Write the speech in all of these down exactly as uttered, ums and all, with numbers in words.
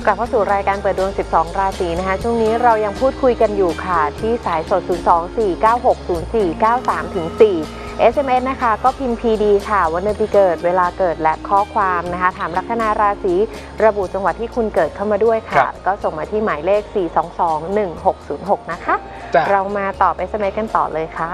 กลับเข้าสู่รายการเปิดดวงสิบสองราศีนะคะช่วงนี้เรายังพูดคุยกันอยู่ค่ะที่สายสดศูนย์ สอง สี่ เก้า หก ศูนย์ สี่ เก้า สาม สี่ เอส เอ็ม เอส นะคะก็พิมพ์ พี ดี ค่ะวันเดือนปีเกิดเวลาเกิดและข้อความนะคะถามลัคนาราศีระบุจังหวัดที่คุณเกิดเข้ามาด้วยค่ะก็ส่งมาที่หมายเลข สี่ สอง สอง หนึ่ง หก ศูนย์ หก นะคะเรามาตอบ เอส เอ็ม เอส กันต่อเลยค่ะ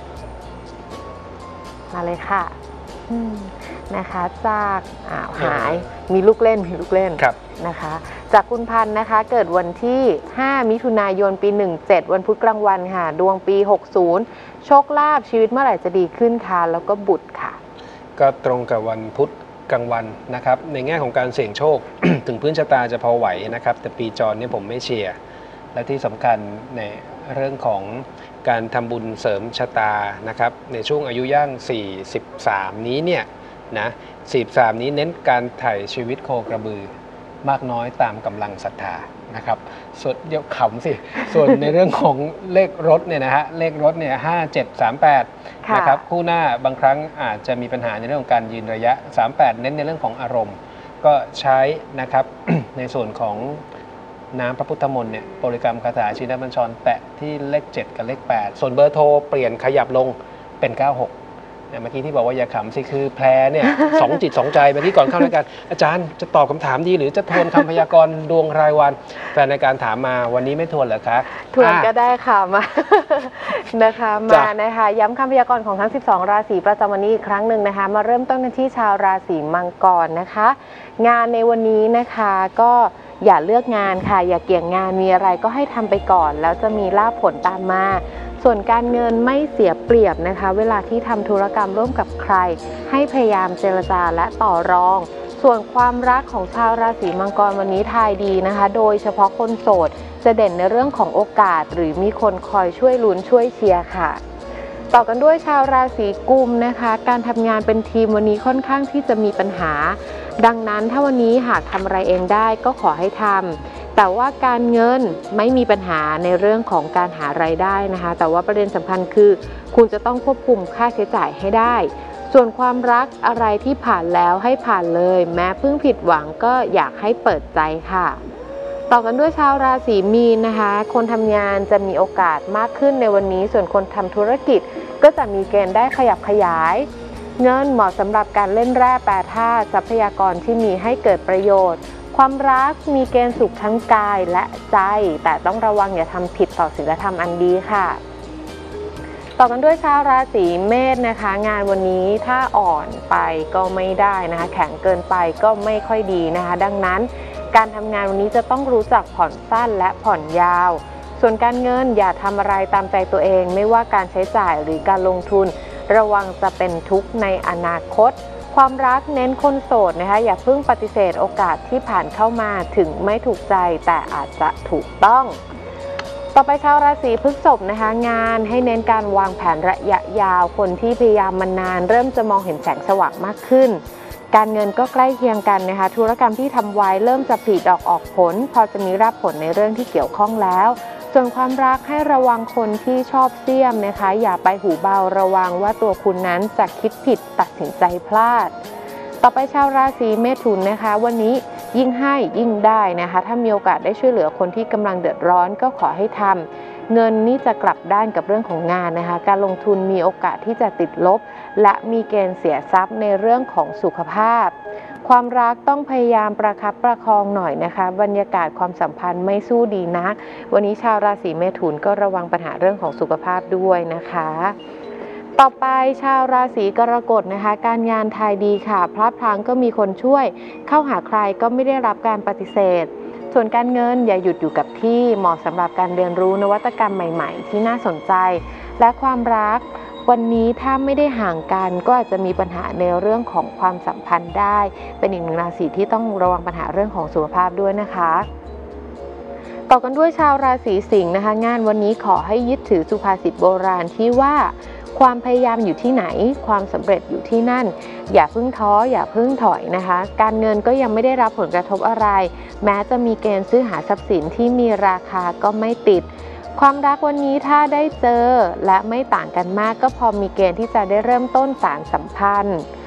มาเลยค่ะนะคะจากอ้าวหายมีลูกเล่นมีลูกเล่นนะคะจากคุณพันธ์นะคะเกิดวันที่ห้ามิถุนายนปีหนึ่งเจ็ดวันพุธกลางวันค่ะดวงปีหกสิบโชคลาภชีวิตเมื่อไหร่จะดีขึ้นค่ะแล้วก็บุตรค่ะก็ตรงกับวันพุธกลางวันนะครับในแง่ของการเสี่ยงโชค ถึงพื้นชะตาจะพอไหวนะครับแต่ปีจรนี่ผมไม่เชียร์และที่สำคัญในเรื่องของการทำบุญเสริมชะตานะครับในช่วงอายุย่างสี่สิบสามนี้เนี่ยนะสี่สิบสามนี้เน้นการไถ่ชีวิตโคกระบือมากน้อยตามกำลังศรัทธานะครับส่วนเดี๋ยวขำสิส่วนในเรื่องของเลขรถเนี่ยนะฮะเลขรถเนี่ยห้าเจ็ดสามแปดนะครับคู่หน้าบางครั้งอาจจะมีปัญหาในเรื่องของการยืนระยะสามแปดเน้นในเรื่องของอารมณ์ก็ใช้นะครับ ในส่วนของน้ำพระพุทธมนต์เนี่ยบริกรรมคาถาชินบัญชรแตะที่เลขเจ็ดกับเลขแปดส่วนเบอร์โทรเปลี่ยนขยับลงเป็นเก้าหกเมื่อกี้ที่บอกว่าอย่าขำสิคือแพรเนี่ย สองจิตสองใจเมื่อกี้ก่อนเข้ารายการอาจารย์จะตอบคำถามดีหรือจะทวนคำพยากรณ์ดวงรายวันแฟนในการถามมาวันนี้ไม่ทวนเหรอคะทวนก็ได้ค่ะมานะคะมานะคะย้ำคำพยากรณ์ของทั้งสิบสองราศีประจำวันนี้อีกครั้งหนึ่งนะคะมาเริ่มต้นกันที่ชาวราศีมังกรนะคะงานในวันนี้นะคะก็อย่าเลือกงานค่ะอย่าเกี่ยงงานมีอะไรก็ให้ทำไปก่อนแล้วจะมีลาภผลตามมาส่วนการเงินไม่เสียเปรียบนะคะเวลาที่ทำธุรกรรมร่วมกับใครให้พยายามเจรจาและต่อรองส่วนความรักของชาวราศีมังกรวันนี้ทายดีนะคะโดยเฉพาะคนโสดจะเด่นในเรื่องของโอกาสหรือมีคนคอยช่วยลุ้นช่วยเชียร์ค่ะต่อกันด้วยชาวราศีกุมนะคะการทำงานเป็นทีมวันนี้ค่อนข้างที่จะมีปัญหาดังนั้นถ้าวันนี้หากทำอะไรเองได้ก็ขอให้ทำแต่ว่าการเงินไม่มีปัญหาในเรื่องของการหารายได้นะคะแต่ว่าประเด็นสำคัญคือคุณจะต้องควบคุมค่าใช้จ่ายให้ได้ส่วนความรักอะไรที่ผ่านแล้วให้ผ่านเลยแม้เพิ่งผิดหวังก็อยากให้เปิดใจค่ะต่อกันด้วยชาวราศีมีนนะคะคนทำงานจะมีโอกาสมากขึ้นในวันนี้ส่วนคนทำธุรกิจก็จะมีเกณฑ์ได้ขยับขยายเงินเหมาะสำหรับการเล่นแร่แปรธาตุทรัพยากรที่มีให้เกิดประโยชน์ความรักมีเกณฑ์สุขทั้งกายและใจแต่ต้องระวังอย่าทำผิดต่อศีลธรรมอันดีค่ะต่อกันด้วยชาวราศีเมษนะคะงานวันนี้ถ้าอ่อนไปก็ไม่ได้นะคะแข็งเกินไปก็ไม่ค่อยดีนะคะดังนั้นการทำงานวันนี้จะต้องรู้จักผ่อนสั้นและผ่อนยาวส่วนการเงินอย่าทำอะไรตามใจตัวเองไม่ว่าการใช้จ่ายหรือการลงทุนระวังจะเป็นทุกข์ในอนาคตความรักเน้นคนโสดนะคะอย่าเพิ่งปฏิเสธโอกาสที่ผ่านเข้ามาถึงไม่ถูกใจแต่อาจจะถูกต้องต่อไปชาวราศีพฤษภนะคะงานให้เน้นการวางแผนระยะยาวคนที่พยายามมานานเริ่มจะมองเห็นแสงสว่างมากขึ้นการเงินก็ใกล้เคียงกันนะคะธุรกรรมที่ทำไว้เริ่มจะผลิดอกออกผลพอจะมีรับผลในเรื่องที่เกี่ยวข้องแล้วส่วนความรักให้ระวังคนที่ชอบเสี่ยมนะคะอย่าไปหูเบาระวังว่าตัวคุณนั้นจะคิดผิดตัดสินใจพลาดต่อไปชาวราศีเมถุนนะคะวันนี้ยิ่งให้ยิ่งได้นะคะถ้ามีโอกาสได้ช่วยเหลือคนที่กำลังเดือดร้อนก็ขอให้ทำเงินนี่จะกลับด้านกับเรื่องของงานนะคะการลงทุนมีโอกาสที่จะติดลบและมีเกณฑ์เสียทรัพย์ในเรื่องของสุขภาพความรักต้องพยายามประคับประคองหน่อยนะคะบรรยากาศความสัมพันธ์ไม่สู้ดีนักวันนี้ชาวราศีเมถุนก็ระวังปัญหาเรื่องของสุขภาพด้วยนะคะต่อไปชาวราศีกรกฎนะคะการงานทายดีค่ะพลาดพลั้งก็มีคนช่วยเข้าหาใครก็ไม่ได้รับการปฏิเสธส่วนการเงินอย่าหยุดอยู่กับที่เหมาะสำหรับการเรียนรู้นวัตกรรมใหม่ๆที่น่าสนใจและความรักวันนี้ถ้าไม่ได้ห่างกันก็อาจจะมีปัญหาในเรื่องของความสัมพันธ์ได้เป็นอีกหนึ่งราศีที่ต้องระวังปัญหาเรื่องของสุขภาพด้วยนะคะต่อกันด้วยชาวราศีสิงห์นะคะงานวันนี้ขอให้ยึดถือสุภาษิตโบราณที่ว่าความพยายามอยู่ที่ไหนความสำเร็จอยู่ที่นั่นอย่าเพิ่งท้ออย่าเพิ่งถอยนะคะการเงินก็ยังไม่ได้รับผลกระทบอะไรแม้จะมีเกณฑ์ซื้อหาทรัพย์สินที่มีราคาก็ไม่ติดความรักวันนี้ถ้าได้เจอและไม่ต่างกันมากก็พอมีเกณฑ์ที่จะได้เริ่มต้นสารสัมพันธ์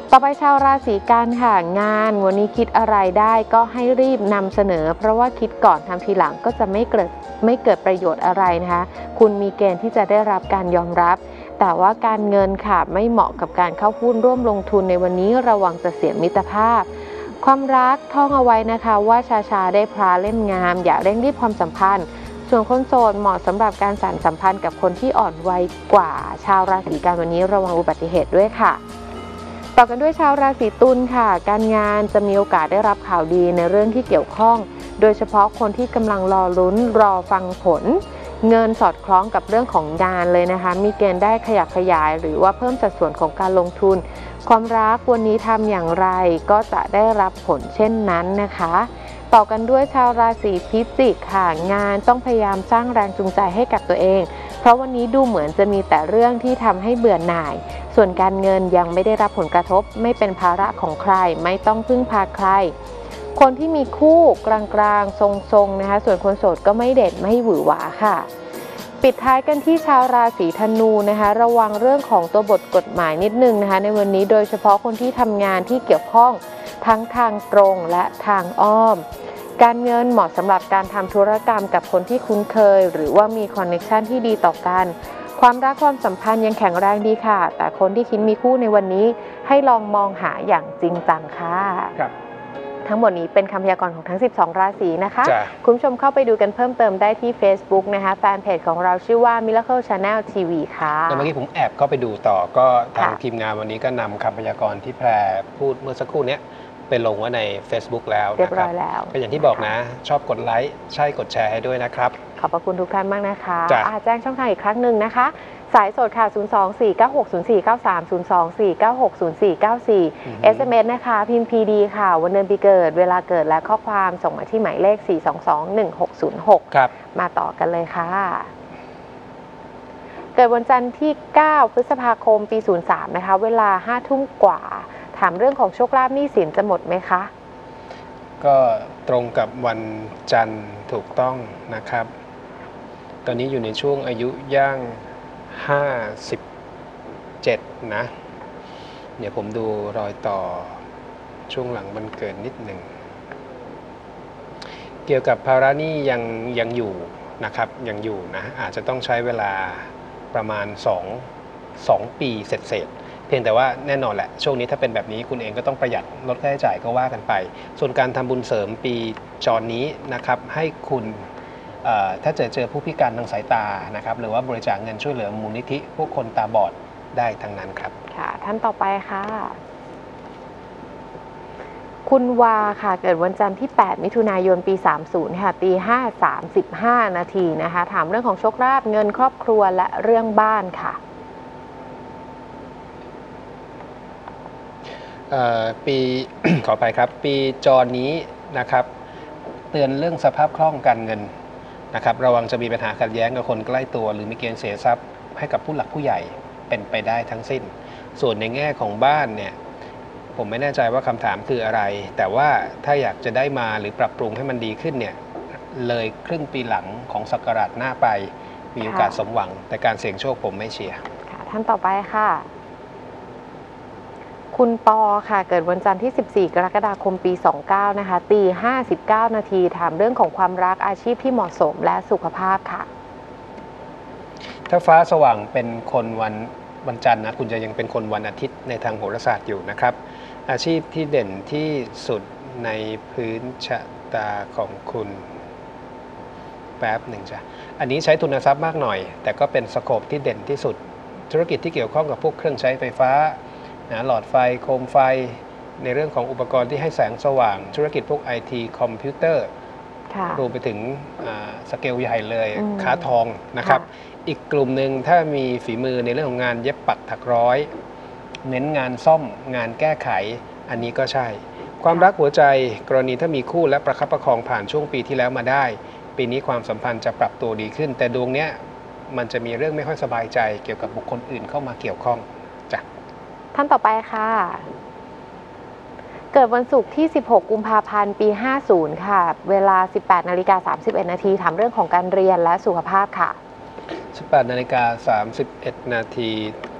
ต่อไปชาวราศีกันค่ะงานวันนี้คิดอะไรได้ก็ให้รีบนำเสนอเพราะว่าคิดก่อนทำทีหลังก็จะไม่เกิดไม่เกิดประโยชน์อะไรนะคะคุณมีเกณฑ์ที่จะได้รับการยอมรับแต่ว่าการเงินค่ะไม่เหมาะกับการเข้าหุ้นร่วมลงทุนในวันนี้ระวังจะเสียมิตรภาพความรักท่องเอาไว้นะคะว่าชาชาได้พลาเล่มงามอย่าเร่งรีบความสัมพันธ์ส่วนคนโสดเหมาะสำหรับการสานสัมพันธ์กับคนที่อ่อนวัยกว่าชาวราศีกันวันนี้ระวังอุบัติเหตุด้วยค่ะต่อกันด้วยชาวราศีตุลค่ะการงานจะมีโอกาสได้รับข่าวดีในเรื่องที่เกี่ยวข้องโดยเฉพาะคนที่กำลังรอลุ้นรอฟังผลเงินสอดคล้องกับเรื่องของงานเลยนะคะมีเกณฑ์ได้ขยับขยายหรือว่าเพิ่มสัดส่วนของการลงทุนความรักวันนี้ทำอย่างไรก็จะได้รับผลเช่นนั้นนะคะต่อกันด้วยชาวราศีพิจิกค่ะงานต้องพยายามสร้างแรงจูงใจให้กับตัวเองเพราะวันนี้ดูเหมือนจะมีแต่เรื่องที่ทำให้เบื่อหน่ายส่วนการเงินยังไม่ได้รับผลกระทบไม่เป็นภาระของใครไม่ต้องพึ่งพาใครคนที่มีคู่กลางๆทรงๆนะคะส่วนคนโสดก็ไม่เด็ดไม่หวือหวาค่ะปิดท้ายกันที่ชาวราศีธนูนะคะระวังเรื่องของตัวบทกฎหมายนิดนึงนะคะในวันนี้โดยเฉพาะคนที่ทำงานที่เกี่ยวข้องทั้งทางตรงและทางอ้อมการเงินเหมาะสำหรับการทำธุรกรรมกับคนที่คุ้นเคยหรือว่ามีคอนเนคชันที่ดีต่อกันความรักความสัมพันธ์ยังแข็งแรงดีค่ะแต่คนที่คิดมีคู่ในวันนี้ให้ลองมองหาอย่างจริงจังค่ะครับทั้งหมดนี้เป็นคำพยากรณ์ของทั้งสิบสองราศีนะคะคุณผู้ชมเข้าไปดูกันเพิ่มเติมได้ที่ Facebook นะคะแฟนเพจของเราชื่อว่า Miracle Channel ที วี ค่ะแล้วเมื่อกี้ผมแอบเข้าไปดูต่อก็ทางทีมงานวันนี้ก็นำคำพยากรณ์ที่แพรพูดเมื่อสักครู่นี้ไปลงไว้ใน Facebook แล้วเรียบร้อยแล้วก็อย่างที่บอกนะชอบกดไลค์ใช่กดแชร์ให้ด้วยนะครับขอบพระคุณทุกท่านมากนะคะแจ้งช่องทางอีกครั้งหนึ่งนะคะสายสดค่ะ ศูนย์ สอง สี่ เก้า หก ศูนย์ สี่ เก้า สาม ศูนย์ สอง สี่ เก้า หก ศูนย์ สี่ เก้า สี่ เอส เอ็ม เอส นะคะพิมพ์ พี ดี ค่ะวันเดือนปีเกิดเวลาเกิดและข้อความส่งมาที่หมายเลข สี่ สอง สอง หนึ่ง หก ศูนย์ หกครับมาต่อกันเลยค่ะเกิดวันจันทร์ที่เก้าพฤษภาคมปีศูนย์สามนะคะเวลาห้าทุ่มกว่าถามเรื่องของโชคลาภหนี้สินจะหมดไหมคะก็ตรงกับวันจันทร์ถูกต้องนะครับตอนนี้อยู่ในช่วงอายุย่างห้าสิบเจ็ดนะเดี๋ยวผมดูรอยต่อช่วงหลังวันเกิดนิดหนึ่งเกี่ยวกับภาระหนี้ยังยังอยู่นะครับยังอยู่นะอาจจะต้องใช้เวลาประมาณสอง สองปีเสร็จๆเพียงแต่ว่าแน่นอนแหละช่วงนี้ถ้าเป็นแบบนี้คุณเองก็ต้องประหยัดลดค่าใช้จ่ายก็ว่ากันไปส่วนการทำบุญเสริมปีจรนี้นะครับให้คุณถ้าเจอเจอผู้พิการทางสายตานะครับหรือว่าบริจาคเงินช่วยเหลือมูลนิธิพวกคนตาบอดได้ทั้งนั้นครับค่ะท่านต่อไปค่ะคุณวาค่ะเกิดวันจันทร์ที่แปดมิถุนายนปีสามสิบค่ะตีห้า สามสิบห้านาทีนะคะถามเรื่องของโชคลาภเงินครอบครัวและเรื่องบ้านค่ะปี ขออภัยครับปีจรนี้นะครับเตือนเรื่องสภาพคล่องการเงินนะครับระวังจะมีปัญหาขัดแย้งกับคนใกล้ตัวหรือมีเกณฑ์เสียทรัพย์ให้กับผู้หลักผู้ใหญ่เป็นไปได้ทั้งสิ้นส่วนในแง่ของบ้านเนี่ยผมไม่แน่ใจว่าคำถามคืออะไรแต่ว่าถ้าอยากจะได้มาหรือปรับปรุงให้มันดีขึ้นเนี่ยเลยครึ่งปีหลังของศักราชหน้าไปมีโอกาสสมหวังแต่การเสี่ยงโชคผมไม่เชียร์ค่ะท่านต่อไปค่ะคุณปอค่ะเกิดวันจันทร์ที่สิบสี่กรกฎาคมปีสองเก้านะคะตีห้าสิบเก้านาทีถามเรื่องของความรักอาชีพที่เหมาะสมและสุขภาพค่ะถ้าฟ้าสว่างเป็นคนวันวันจันทร์นะคุณจะยังเป็นคนวันอาทิตย์ในทางโหราศาสตร์อยู่นะครับอาชีพที่เด่นที่สุดในพื้นชะตาของคุณแป๊บหนึ่งจ้ะอันนี้ใช้ทุนทรัพย์มากหน่อยแต่ก็เป็นสโคปที่เด่นที่สุดธุรกิจที่เกี่ยวข้องกับพวกเครื่องใช้ไฟฟ้านะหลอดไฟโคมไฟในเรื่องของอุปกรณ์ที่ให้แสงสว่างธุรกิจพวก ไอ ที คอมพิวเตอร์รวมไปถึงสเกลใหญ่เลยค้าทองนะครับอีกกลุ่มหนึ่งถ้ามีฝีมือในเรื่องของงานเย็บปักถักร้อยเน้นงานซ่อมงานแก้ไขอันนี้ก็ใช่ความรักหัวใจกรณีถ้ามีคู่และประคับประคองผ่านช่วงปีที่แล้วมาได้ปีนี้ความสัมพันธ์จะปรับตัวดีขึ้นแต่ดวงเนี้ยมันจะมีเรื่องไม่ค่อยสบายใจเกี่ยวกับบุคคลอื่นเข้ามาเกี่ยวข้องจ้ะท่านต่อไปค่ะเกิดวันศุกร์ที่สิบหกกุมภาพันธ์ปีห้าสิบค่ะเวลา สิบแปดนาฬิกาสามสิบเอ็ดนาทีถามเรื่องของการเรียนและสุขภาพค่ะสิบแปดนาฬิกาสามสิบเอ็ดนาที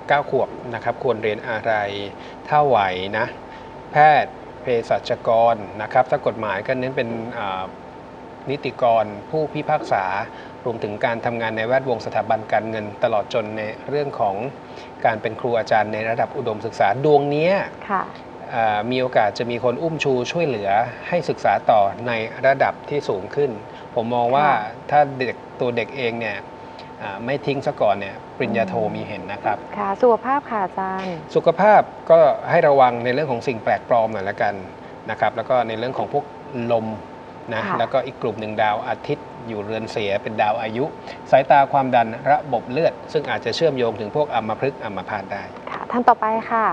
เก้าขวบนะครับควรเรียนอะไรถ้าไหวนะแพทย์เภสัชกรนะครับถ้ากฎหมายก็เน้นเป็นนิติกรผู้พิพากษารวมถึงการทำงานในแวดวงสถาบันการเงินตลอดจนในเรื่องของการเป็นครูอาจารย์ในระดับอุดมศึกษาดวงนี้มีโอกาสจะมีคนอุ้มชูช่วยเหลือให้ศึกษาต่อในระดับที่สูงขึ้นผมมองว่าถ้าเด็กตัวเด็กเองเนี่ยไม่ทิ้งซะก่อนเนี่ยปริญญาโทมีเห็นนะครับค่ะสุขภาพค่ะอาจารย์สุขภาพก็ให้ระวังในเรื่องของสิ่งแปลกปลอมหน่อยละกันนะครับแล้วก็ในเรื่องของพวกลมนะแล้วก็อีกกลุ่มหนึ่งดาวอาทิตย์อยู่เรือนเสียเป็นดาวอายุสายตาความดันระบบเลือดซึ่งอาจจะเชื่อมโยงถึงพวกอัมพฤกษ์อัมพาตได้ค่ะท่านต่อไปค่ะ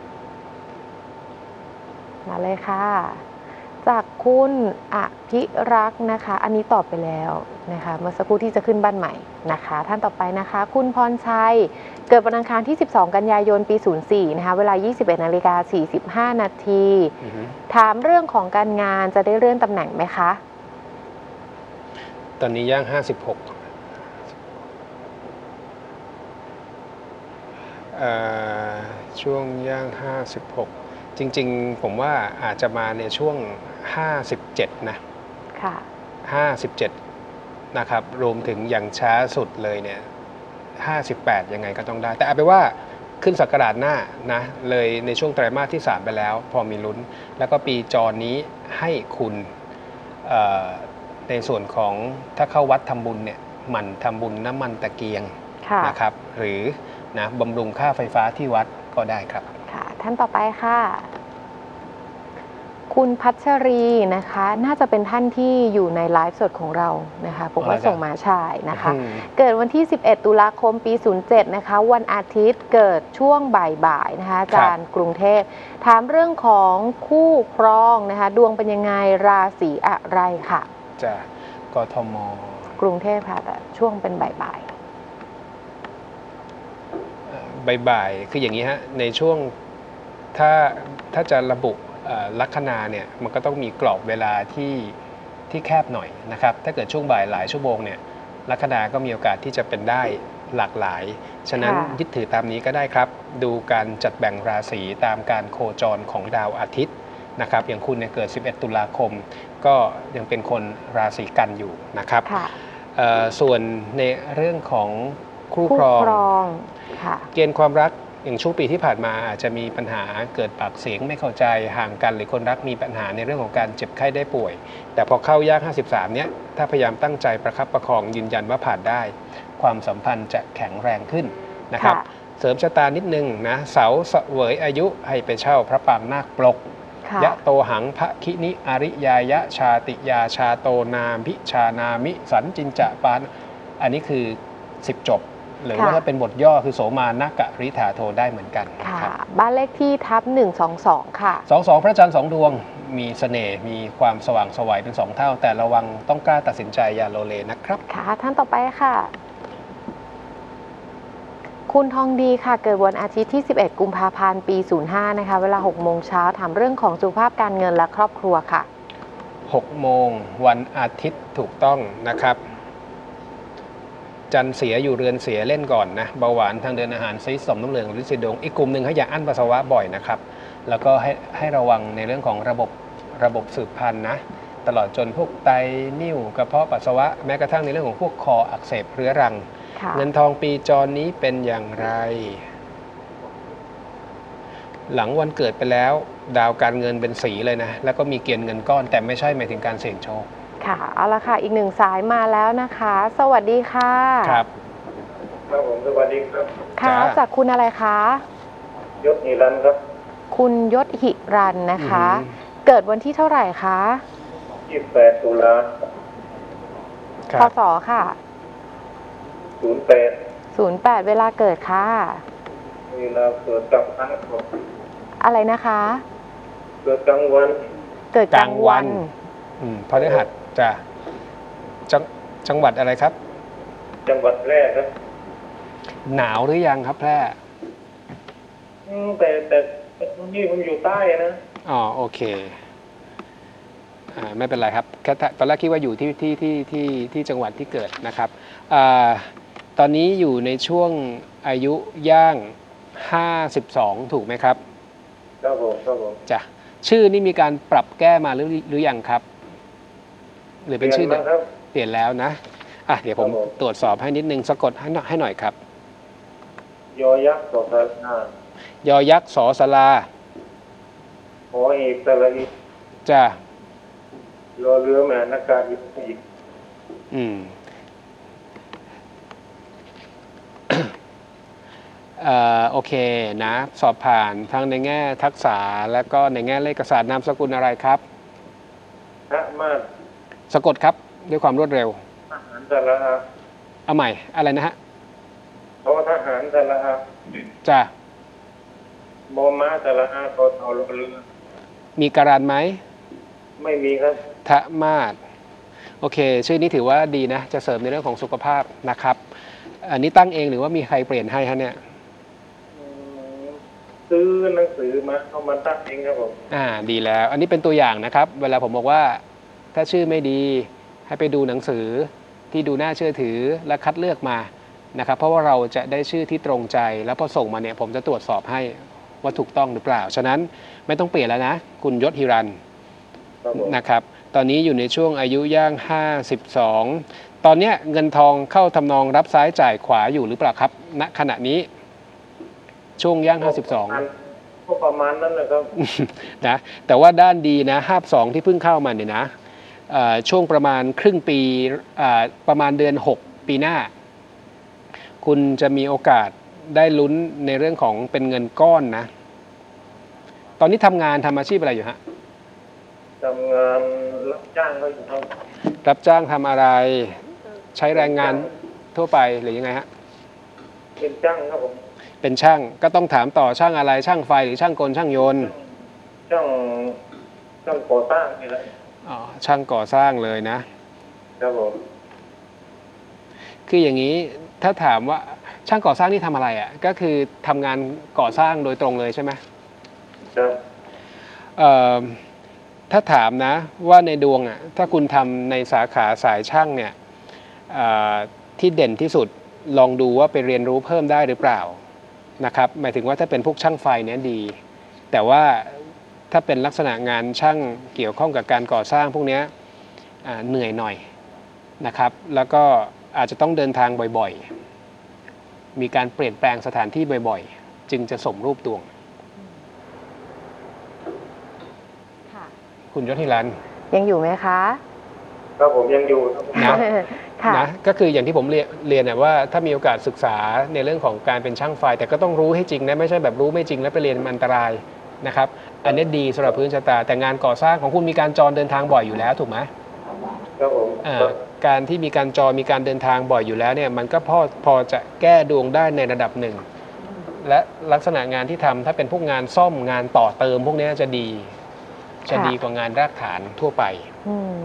มาเลยค่ะจากคุณอภิรักษ์นะคะอันนี้ตอบไปแล้วนะคะเมื่อสักครู่ที่จะขึ้นบ้านใหม่นะคะท่านต่อไปนะคะคุณพรชัยเกิดวันอังคารที่สิบสองกันยายนปีศูนย์สี่นะคะเวลา ยี่สิบเอ็ดนาฬิกาสี่สิบห้า นาทีถามเรื่องของการงานจะได้เลื่อนตำแหน่งไหมคะตอนนี้ย่างห้าสิบหกช่วงย่างห้าสิบหกจริงๆผมว่าอาจจะมาในช่วงห้าสิบเจ็ดนะค่ะห้าสิบเจ็ดนะครับรวมถึงอย่างช้าสุดเลยเนี่ยห้าสิบแปดยังไงก็ต้องได้แต่เอาไปว่าขึ้นศักราชหน้านะเลยในช่วงไตรมาสที่สามไปแล้วพอมีลุ้นแล้วก็ปีจรนี้ให้คุณในส่วนของถ้าเข้าวัดทำบุญเนี่ยหมั่นทำบุญน้ำมันตะเกียงนะครับหรือนะบำรุงค่าไฟฟ้าที่วัดก็ได้ครับค่ะท่านต่อไปค่ะคุณพัชรีนะคะน่าจะเป็นท่านที่อยู่ในไลฟ์สดของเรานะคะผมว่าส่งมาชายนะคะเกิดวันที่สิบเอ็ดตุลาคมปีศูนย์เจ็ดนะคะวันอาทิตย์เกิดช่วงบ่ายๆนะคะอาจารย์กรุงเทพถามเรื่องของคู่ครองนะคะดวงเป็นยังไงราศีอะไรค่ะจะกทมกรุงเทพค่ะแต่ช่วงเป็นบ่ายๆบ่ายๆคืออย่างนี้ฮะในช่วงถ้าถ้าจะระบุลัคนาเนี่ยมันก็ต้องมีกรอบเวลาที่ที่แคบหน่อยนะครับถ้าเกิดช่วงบ่ายหลายชั่วโมงเนี่ยลัคนาก็มีโอกาสที่จะเป็นได้หลากหลายฉะนั้นยึดถือตามนี้ก็ได้ครับดูการจัดแบ่งราศีตามการโคจรของดาวอาทิตย์นะครับอย่างคุณเนี่ยเกิดสิบเอ็ดตุลาคมก็ยังเป็นคนราศีกันอยู่นะครับส่วนในเรื่องของคู่ครองเกณฑ์ความรักอย่างช่วงปีที่ผ่านมาอาจจะมีปัญหาเกิดปากเสียงไม่เข้าใจห่างกันหรือคนรักมีปัญหาในเรื่องของการเจ็บไข้ได้ป่วยแต่พอเข้าย่างห้าสิบสามเนี้ยถ้าพยายามตั้งใจประคับประคองยืนยันว่าผ่านได้ความสัมพันธ์จะแข็งแรงขึ้นนะครับเสริมชะตานิดนึงนะเสาเสวยอายุให้ไปเช่าพระปางนาคปลกยะโตหังพระคินิอริยายะชาติยาชาโตนามิชานามิสันจินจะปานอันนี้คือสิบจบหรือว่าถ้าเป็นบทย่อคือโสมานักกะริธาโทได้เหมือนกันค่ะบ้านเลขที่ทับหนึ่งสองสองค่ะสองสองพระจันทร์สองดวงมีเสน่ห์มีความสว่างไสวเป็นสองเท่าแต่ระวังต้องกล้าตัดสินใจอย่าโลเลนะครับค่ะท่านต่อไปค่ะคุณทองดีค่ะเกิดวันอาทิตย์ที่สิบเอ็ดกุมภาพันธ์ปีศูนย์ห้านะคะเวลาหกโมงเช้าถามเรื่องของสุขภาพการเงินและครอบครัวค่ะหกโมงวันอาทิตย์ถูกต้องนะครับจันเสียอยู่เรือนเสียเล่นก่อนนะเบาหวานทางเดินอาหารซีสสมน้ำเหลืองหรือซีดงอีกกลุ่มหนึ่งให้อย่าอั้นปัสสาวะบ่อยนะครับแล้วก็ให้ให้ระวังในเรื่องของระบบระบบสืบพันธุ์นะตลอดจนพวกไตนิ่วกระเพาะปัสสาวะแม้กระทั่งในเรื่องของพวกคออักเสบเรื้อรังเงินทองปีจรนี้เป็นอย่างไรหลังวันเกิดไปแล้วดาวการเงินเป็นสีเลยนะแล้วก็มีเกณฑ์เงินก้อนแต่ไม่ใช่หมายถึงการเสี่ยงโชคค่ะเอาละค่ะอีกหนึ่งสายมาแล้วนะคะสวัสดีค่ะครับครับผมสวัสดีครับค่ะจากคุณอะไรคะยศหิรันครับคุณยศหิรันนะคะเกิดวันที่เท่าไหร่คะยี่สิบแปดตุลาพศค่ะศูนย์แปดศูนย์แปดเวลาเกิดค่ะเวลาเกิดกลางวันอะไรนะคะเกิดกลางวันเกิดกลางวันอืมพฤหัสจะจังจังหวัดอะไรครับจังหวัดแพร่ครับหนาวหรือยังครับแพร่แต่แต่นี่ผมอยู่ใต้นะอ๋อโอเคอ่าไม่เป็นไรครับแค่ตอนแรกคิดว่าอยู่ที่ที่ที่ที่ที่จังหวัดที่เกิดนะครับอ่าตอนนี้อยู่ในช่วงอายุย่างห้าสิบสองถูกไหมครับครับผมครับผมจ้ะชื่อนี่มีการปรับแก้มาหรือหรือยังครับ หรือเป็นชื่อเปลี่ยนมาครับเปลี่ยนแล้วนะอ่ะเดี๋ยวผมครับผมตรวจสอบให้นิดนึงสะกดให้หน่อยให้หน่อยครับยอยักษ์สอสารายอยักษ์สอสลาหอหีบสระอีจ้ะรอเรือแม่นากาศอีกอีกอืม เอ่อโอเคนะสอบผ่านทั้งในแง่ทักษะและก็ในแง่เลขศาสตร์นามสกุลอะไรครับพระมาศสะกดครับด้วยความรวดเร็วทหารสระอาเอาใหม่อะไรนะฮะทอทหารสระอาจ้ะมอม้าสระอาตอเต่ารอเรือมีการันไหมไม่มีครับทะมาศโอเค ชื่อนี้ถือว่าดีนะ จะเสริมในเรื่องของสุขภาพนะครับ อันนี้ตั้งเองหรือว่ามีใครเปลี่ยนให้ฮะเนี่ยอืมซื้อหนังสือมาเอามาตั้งเองครับผมอ่าดีแล้ว อันนี้เป็นตัวอย่างนะครับ เวลาผมบอกว่าถ้าชื่อไม่ดีให้ไปดูหนังสือที่ดูน่าเชื่อถือและคัดเลือกมานะครับ เพราะว่าเราจะได้ชื่อที่ตรงใจแล้วพอส่งมาเนี่ยผมจะตรวจสอบให้ว่าถูกต้องหรือเปล่า ฉะนั้นไม่ต้องเปลี่ยนแล้วนะ คุณยศฮิรันครับผมนะครับ ตอนนี้อยู่ในช่วงอายุย่างห้าสิบสองตอนเนี้ยเงินทองเข้าทำนองรับซ้ายจ่ายขวาอยู่หรือเปล่าครับณขณะนี้ช่วงย่างห้าสิบสองก็ประมาณนั้นแหละครับนะแต่ว่าด้านดีนะห้าสองที่เพิ่งเข้ามาเนี่ยนะเอ่อช่วงประมาณครึ่งปีอ่าประมาณเดือนหกปีหน้า คุณจะมีโอกาสได้ลุ้นในเรื่องของเป็นเงินก้อนนะ ตอนนี้ทำงานทำอาชีพอะไรอยู่ฮะทำงานรับจ้างก็อยู่ครับรับจ้างทำอะไรใช้แรงงานทั่วไปหรือยังไงฮะเป็นจ้างครับผมเป็นช่างก็ต้องถามต่อช่างอะไรช่างไฟหรือช่างกลช่างยนต์ช่างช่างก่อสร้างนี่แหละอ๋อช่างก่อสร้างเลยนะครับผมคืออย่างนี้ถ้าถามว่าช่างก่อสร้างนี่ทำอะไรอ่ะก็คือทำงานก่อสร้างโดยตรงเลยใช่ไหมครับเอ่อถ้าถามนะว่าในดวงอ่ะถ้าคุณทำในสาขาสายช่างเนี่ยเอ่อที่เด่นที่สุดลองดูว่าไปเรียนรู้เพิ่มได้หรือเปล่านะครับหมายถึงว่าถ้าเป็นพวกช่างไฟเนี่ยดี แต่ว่าถ้าเป็นลักษณะงานช่างเกี่ยวข้องกับการก่อสร้างพวกเนี้ยอ่าเหนื่อยหน่อยนะครับแล้วก็อาจจะต้องเดินทางบ่อยๆ มีการเปลี่ยนแปลงสถานที่บ่อยๆ จึงจะสมรูปดวงค่ะคุณยศฮิรันยังอยู่ไหมคะครับผมยังอยู่ครับผมนะค่ะนะก็คืออย่างที่ผมเรียนเรียนนะว่าถ้ามีโอกาสศึกษาในเรื่องของการเป็นช่างไฟ แต่ก็ต้องรู้ให้จริงนะไม่ใช่แบบรู้ไม่จริงแล้วไปเรียนมันอันตรายนะครับอันนี้ดีสำหรับพื้นชะตาแต่งานก่อสร้างของคุณมีการจรเดินทางบ่อยอยู่แล้วถูกไหมครับผมอ่าการที่มีการจรมีการเดินทางบ่อยอยู่แล้วเนี่ยมันก็พอพอจะแก้ดวงได้ในระดับหนึ่ง และลักษณะงานที่ทำถ้าเป็นพวกงานซ่อมงานต่อเติมพวกนี้จะดีจะค่ะดีกว่างานรากฐานทั่วไปอืม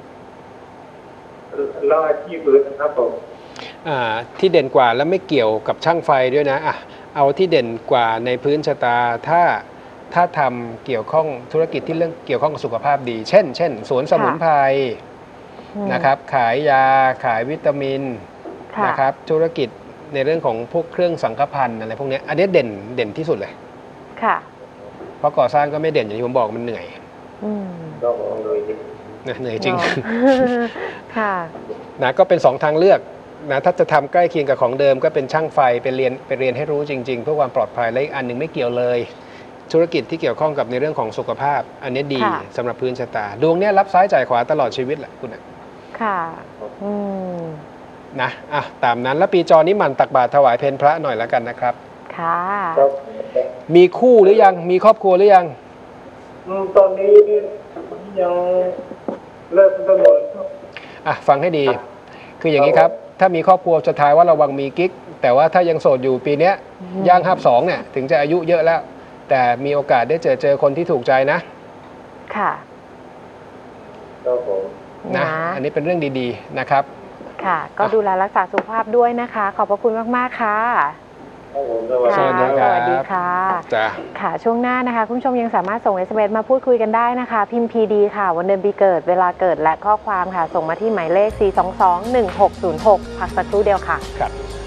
แล้วอาชีพอื่นนะครับผมอ่าที่เด่นกว่าและไม่เกี่ยวกับช่างไฟด้วยนะอ่ะเอาที่เด่นกว่าในพื้นชะตาถ้าถ้าทำเกี่ยวข้องธุรกิจที่เรื่องเกี่ยวข้องกับสุขภาพดี เช่น เช่นสวนสมุนไพรอืมนะครับขายยาขายวิตามินค่ะนะครับธุรกิจในเรื่องของพวกเครื่องสังฆพันธ์อะไรพวกเนี้ยอันนี้เด่นเด่นที่สุดเลยค่ะเพราะก่อสร้างก็ไม่เด่นอย่างที่ผมบอกมันเหนื่อยอืมก็มองเลยดินะเหนื่อยจริงเนาะ ค่ะนะก็เป็นสองทางเลือกนะถ้าจะทำใกล้เคียงกับของเดิมก็เป็นช่างไฟไปเรียนไปเรียนให้รู้จริง ๆ เพื่อความปลอดภัยและอีกอันหนึ่งไม่เกี่ยวเลย ธุรกิจที่เกี่ยวข้องกับในเรื่องของสุขภาพ อันนี้ดีค่ะสำหรับพื้นชะตา ดวงเนี้ยรับซ้ายจ่ายขวาตลอดชีวิตแหละคุณนะค่ะ อืมนะอ่ะตามนั้นแล้วปีจอนี้หมั่นตักบาตรถวายเพลพระหน่อยแล้วกันนะครับค่ะครับมีคู่หรือยังมีครอบครัวหรือยังอืมตอนนี้ยังเลิกไปหมดครับอ่ะฟังให้ดี คืออย่างนี้ครับ ถ้ามีครอบครัวจะทายว่าระวังมีกิ๊ก แต่ว่าถ้ายังโสดอยู่ปีเนี้ยอืมย่างห้าสองเนี่ยถึงจะอายุเยอะแล้ว แต่มีโอกาสได้เจอเจอคนที่ถูกใจนะค่ะครับผมนะนะอันนี้เป็นเรื่องดีๆนะครับค่ะ ก็ดูแลรักษาสุขภาพด้วยนะคะ ขอบพระคุณมาก ๆ ค่ะครับผมสวัสสดีวัสดีครับครับสวัสดีค่ะจ้ะค่ะ ช่วงหน้านะคะ คุณผู้ชมยังสามารถส่ง เอส เอ็ม เอส มาพูดคุยกันได้นะคะ พิมพ์ พี ดี ค่ะ วันเดือนปีเกิด เวลาเกิดและข้อความค่ะ ส่งมาที่หมายเลข สี่ สอง สอง หนึ่ง หก ศูนย์ หก พักสักครู่เดียวค่ะครับ